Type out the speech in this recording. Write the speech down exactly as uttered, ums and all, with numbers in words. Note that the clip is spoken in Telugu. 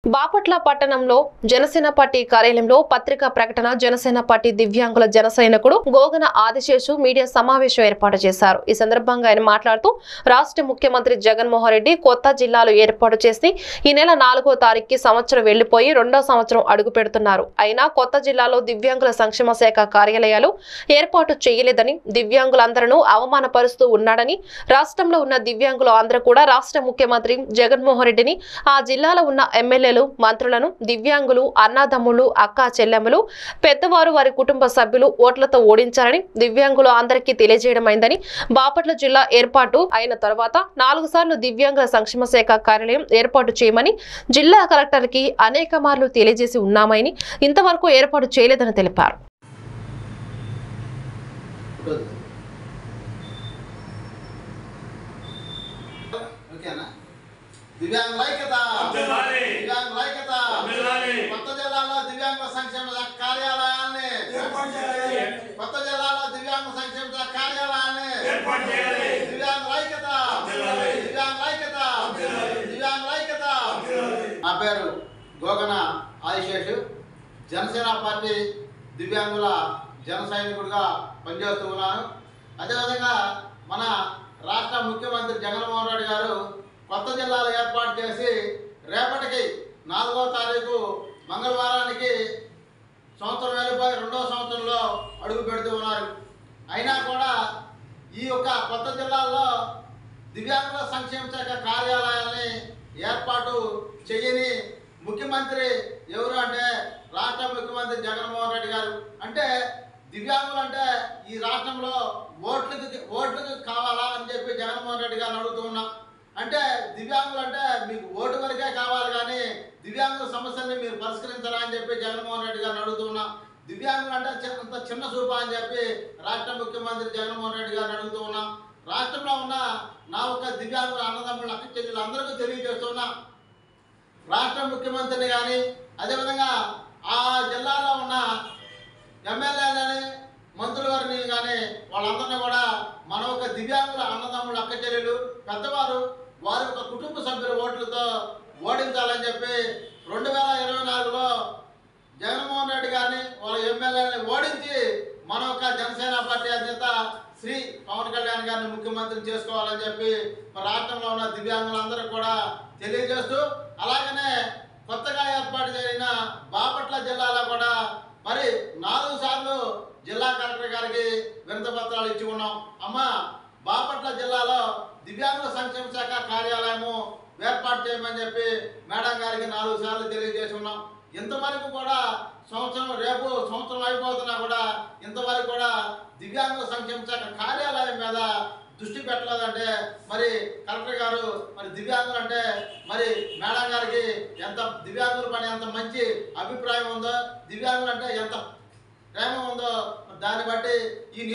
బాపట్ల పట్టణంలో జనసేన పార్టీ కార్యాలయంలో పత్రికా ప్రకటన జనసేన పార్టీ దివ్యాంగుల జన సైనికుడు గోగన ఆదిశేషు మీడియా సమావేశం ఏర్పాటు చేశారు। ఈ సందర్భంగా ఆయన మాట్లాడుతూ రాష్ట్ర ముఖ్యమంత్రి జగన్మోహన్ రెడ్డి కొత్త జిల్లాలు ఏర్పాటు చేసి ఈ నెల నాలుగో తారీఖుకి సంవత్సరం వెళ్లిపోయి రెండో సంవత్సరం అడుగు పెడుతున్నారు। అయినా కొత్త జిల్లాలో దివ్యాంగుల సంక్షేమ శాఖ కార్యాలయాలు ఏర్పాటు చేయలేదని దివ్యాంగులందరూ అవమానపరుస్తూ ఉన్నాడని రాష్ట్రంలో ఉన్న దివ్యాంగులు అందరూ కూడా రాష్ట్ర ముఖ్యమంత్రి జగన్మోహన్ రెడ్డిని ఆ జిల్లాలో ఉన్న ఎమ్మెల్యేలు మంత్రులను దివ్యాంగులు అన్నదమ్ములు అక్క చెల్లెమ్మలు పెద్దవారు వారి కుటుంబ సభ్యులు ఓట్లతో ఓడించారని దివ్యాంగులు అందరికీ తెలియజేయడమైందని బాపట్ల జిల్లా ఏర్పాటు అయిన తర్వాత నాలుగు సార్లు దివ్యాంగుల సంక్షేమ శాఖ కార్యాలయం ఏర్పాటు చేయమని జిల్లా కలెక్టర్ కి అనేక మార్లు తెలియజేసి ఉన్నామని ఇంతవరకు ఏర్పాటు చేయలేదని తెలిపారు। దివ్యాంగుల ఐక్యత దివ్యాంగుల ఐక్యత కొత్త జిల్లాలో దివ్యాంగ సంక్షేమ కార్యాలయాన్ని కొత్త జిల్లాలో దివ్యాంగ సంక్షేమ కార్యాలయాన్ని దివ్యాంగుల ఐక్యత దివ్యాంగుల ఐక్యత దివ్యాంగుల ఐక్యత। నా పేరు గోగన ఆదిశేషు, జనసేన పార్టీ దివ్యాంగుల జన సైనికుడిగా పనిచేస్తూ ఉన్నాను। అదేవిధంగా మన రాష్ట్ర ముఖ్యమంత్రి జగన్మోహన్ రెడ్డి గారు కొత్త జిల్లాలు ఏర్పాటు చేసి రేపటికి నాలుగో తారీఖు మంగళవారానికి సంవత్సరం వెళ్ళిపోయి రెండో సంవత్సరంలో అడుగు పెడుతూ ఉన్నారు। అయినా కూడా ఈ యొక్క కొత్త జిల్లాల్లో దివ్యాంగుల సంక్షేమ శాఖ కార్యాలయాల్ని ఏర్పాటు చేయని ముఖ్యమంత్రి ఎవరు అంటే రాష్ట్ర ముఖ్యమంత్రి జగన్మోహన్ రెడ్డి గారు। అంటే దివ్యాంగులు అంటే ఈ రాష్ట్రంలో ఓట్లకి ఓట్లకి కావాలా అని చెప్పి జగన్మోహన్ రెడ్డి గారిని అడుగుతూ ఉన్నాం। అంటే దివ్యాంగులు అంటే మీకు ఓటు వరకే కావాలి కానీ దివ్యాంగుల సమస్యల్ని మీరు పరిష్కరించారా అని చెప్పి జగన్మోహన్ రెడ్డి గారిని అడుగుతున్నా। దివ్యాంగులు అంటే అంత చిన్న చూప అని చెప్పి రాష్ట్ర ముఖ్యమంత్రి జగన్మోహన్ రెడ్డి గారిని అడుగుతూ ఉన్నా। రాష్ట్రంలో ఉన్న నా ఒక్క దివ్యాంగుల అన్నదమ్ముల అక్క చెల్లెలు అందరికీ తెలియజేస్తున్నా, రాష్ట్ర ముఖ్యమంత్రిని కానీ అదేవిధంగా ఆ జిల్లాలో ఉన్న ఎమ్మెల్యేలని మంత్రుల వారిని కానీ వాళ్ళందరినీ కూడా మన ఒక దివ్యాంగుల అన్నదమ్ముల అక్క చెల్లెలు పెద్దవారు వారి యొక్క కుటుంబ సభ్యుల ఓట్లతో ఓడించాలని చెప్పి రెండు వేల ఇరవై నాలుగులో జగన్మోహన్ రెడ్డి గారిని వాళ్ళ ఎమ్మెల్యేలని ఓడించి మన యొక్క జనసేన పార్టీ అధినేత శ్రీ పవన్ కళ్యాణ్ గారిని ముఖ్యమంత్రిని చేసుకోవాలని చెప్పి రాష్ట్రంలో ఉన్న దివ్యాంగులందరూ కూడా తెలియజేస్తూ, అలాగనే కొత్తగా ఏర్పాటు చేసిన బాపట్ల జిల్లాలో కూడా మరి నాలుగు సార్లు జిల్లా కలెక్టర్ గారికి వినతి పత్రాలు ఇచ్చి ఉన్నాం। అమ్మ బాపట్ల జిల్లాలో దివ్యాంగుల సంక్షేమ శాఖ కార్యాలయము ఏర్పాటు చేయమని చెప్పి మేడం గారికి నాలుగు సార్లు తెలియజేసి ఉన్నాం। ఇంతవరకు కూడా సంవత్సరం రేపు సంవత్సరం అయిపోతున్నా కూడా ఇంతవరకు కూడా దివ్యాంగుల సంక్షేమ శాఖ కార్యాలయం మీద దృష్టి పెట్టలేదంటే మరి కలెక్టర్ గారు మరి దివ్యాంగులు అంటే మరి మేడం గారికి ఎంత దివ్యాంగుల పని ఎంత మంచి అభిప్రాయం ఉందో, దివ్యాంగులు అంటే ఎంత ప్రేమ ఉందో దాన్ని బట్టి ఈ